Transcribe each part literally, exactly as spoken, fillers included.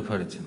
Აფარიძე.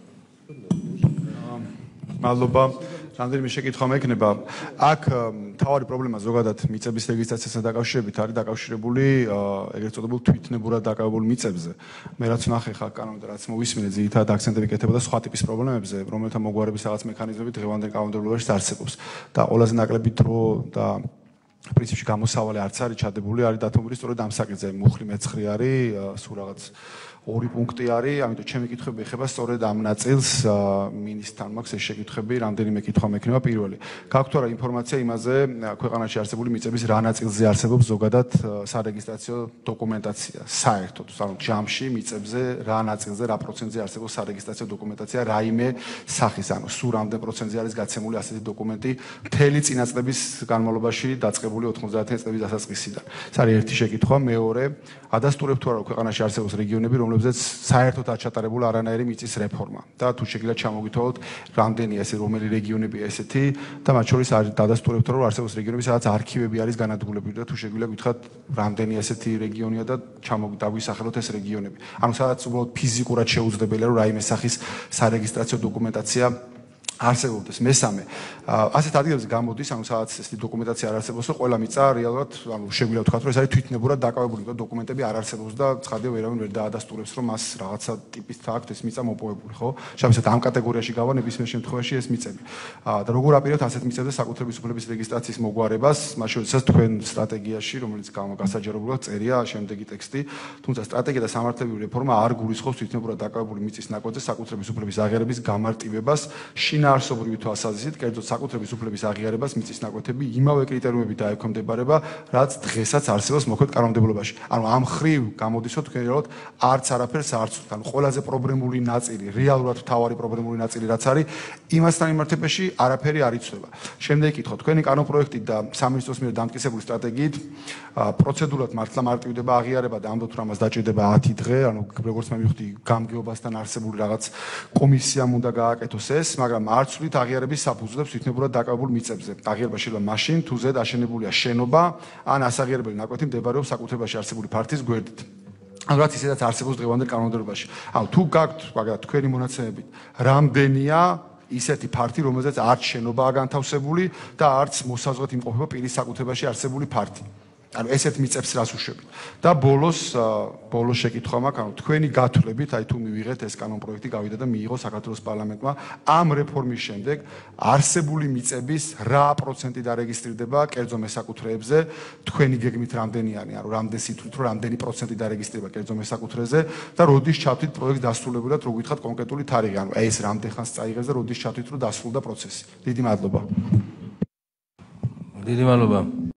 მადლობა. რამდენიმე შეკითხვა მექნება. აქ მთავარი პრობლემა ზოგადად მიწების რეგისტრაციასთან დაკავშირებით არის დაკავშირებული ეგრეთ წოდებულ თვითნებურად დაკავებულ მიწებზე. მე რაც ვნახე ხა კანონიდან რაც მოვისმინე ძირითადად აქცენტები კეთებოდა სხვა ტიპის პრობლემებზე, რომელთა მოგვარების რაღაც მექანიზმები დღევანდელ კანონმდებლობაში არსებობს. და ყველაზე ნაკლები დრო და პრინციპში გამოსავალი არც არის ჩადებული, არის დათმობილი სწორედ ამ საკითხზე. მუხლი მეცხრი არის, სულ რაღაც ორი პუნქტი არის, ამიტომ ჩემი კითხვები ეხება სწორედ ამ ნაწილს, მინისტრთან მაქვს ეს შეკითხები, რამდენიმე კითხვა მექნება პირველი. გაქვთ რა ინფორმაცია იმაზე, ქვეყანაში არსებული მიწების რა ნაწილზე არსებობს ზოგადად სარეგისტრაციო დოკუმენტაცია, საერთოდ, ანუ ჯამში მიწებზე რა ნაწილზე, რა პროცენტზე არსებობს სარეგისტრაციო დოკუმენტაცია, რაიმე სახის, ანუ სულ რამდენ პროცენტზე არის გაცემული ასეთი დოკუმენტი მთელი წინა წლების განმავლობაში დაწყებული ოთხმოცდაათი წლების დასაწყისიდან. ეს არის ერთი შეკითხვა, მეორე, ადასტურებთ თუ არა ქვეყანაში არსებობს რეგიონები, რომლებზეც საერთოდ არ ჩატარებულა არანაირი მიწის რეფორმა და თუ შეგიძლიათ ჩამოგითვალოთ რამდენი ესე რომელი რეგიონებია ესეთი და მათ შორის არის დადასტურებთ რომ არსებობს რეგიონები სადაც არქივები არის განადგურებული და თუ შეგიძლიათ გითხრათ რამდენი ესეთი რეგიონია და ჩამოგდაგვისახელოთ ეს რეგიონები ანუ სადაც უბრალოდ ფიზიკურად შეუძლებელია რომ რაიმე სახის სარეგისტრაციო დოკუმენტაცია არსებობდეს მესამე ასეთ ადგილებზე გამოდის ანუ სადაც ეს დოკუმენტაცია არ არსებობს და ყველა მიწა რეალურად ანუ შეგვიძლია ვთქვათ რომ ეს არის თვითნებურად დაკავებული და დოკუმენტები არ არსებობს და ცხადია ვერავინ ვერ დაადასტურებს რომ მას რაღაცა ტიპის აქვს ეს მიწა მოპოვებული ხო შევისეთ ამ კატეგორიაში გავა ნებისმიერ შემთხვევაში ეს მიწები და როგორ აპირებთ ასეთ მიწებზე საკუთრების უფლების რეგისტრაციის მოგვარებას მათ შორისაც თქვენ სტრატეგიაში რომელიც გამოგასაჯარებლად წერია შემდეგი ტექსტი თუმცა სტრატეგია და სამართლებრივი რეფორმა არ გულისხმობს თვითნებურად დაკავებული მიწის ნაკოდზე საკუთრების უფლების აღიარების გამარტივებას შინა არსობრივი თვალსაზრისით, კერძოდ საკუთრების უფლების აღიარებას მიწის ნაკვეთები იმავე კრიტერიუმებით დაექვემდებარება, რაც დღესაც არსებობს მოქმედ კანონმდებლობაში. ანუ ამ ხრივ გამოდის, რომ თქვენ რეალურად არც არაფერს არ ცნობთ. ანუ ყველაზე პრობლემული ნაწილი, რეალურად მთავარი პრობლემული ნაწილი რაც არის, იმასთან მიმართებაში არაფერი არ იცვლება. შემდეგი კითხვა, თქვენი კანონპროექტით და სამინისტროს მიერ დამტკიცებული სტრატეგიით პროცედურად მართლა მარტივდება აღიარება და ამბობთ, რომ ამას დაჭირდება ათი დღე, ანუ როგორც მე მივხვდი, გამგეობასთან არსებული რაღაც კომისიამ უნდა გააკეთოს ეს, მაგრამ არც ვით აღიარების საფუძვლებს თვითნებურად დაკავებულ მიწებზე. აღიარება შეიძლება მაშინ, თუ ზედ აშენებულია შენობა, ან ასაღიარებელი ნაკვეთი მდებარეობს საკუთრებაში არსებული ფართის გვერდით. ანუ რაც ისედაც არსებობს დღევანდელ კანონმდებლობაში. ანუ თუ გაქვთ, მაგალითად, თქვენი მონაცემებით, რამდენია ისეთი ფართი, რომელზეც არც შენობაა განთავსებული და არც მოსაზღვრეთ იმყოფება პირის საკუთრებაში არსებული ფართი. ანუ ესეთ მიწებს რას უშვებით. და ბოლოს ბოლოს შეკითხვა მაქვს, ანუ თქვენი გათვლებით, აი თუ მივიღეთ ეს კანონპროექტი გავიდა და მიიღო საქართველოს პარლამენტმა, ამ რეფორმის შემდეგ არსებული მიწების რა პროცენტი დარეგისტრირდება კერძო მესაკუთრეებზე, თქვენი გეგმით რამდენიანი, ანუ რამდენი სიტყვით, რომ რამდენი პროცენტი დარეგისტრირება კერძო მესაკუთრეზე და როდის ჩავთვით პროექტს დასრულებულად, რო გითხრათ კონკრეტული თარიღი, ანუ ეს რამდენ ხანს წაიღეს და როდის ჩავთვით, რომ დასრულდა პროცესი. დიდი მადლობა. დიდი მადლობა.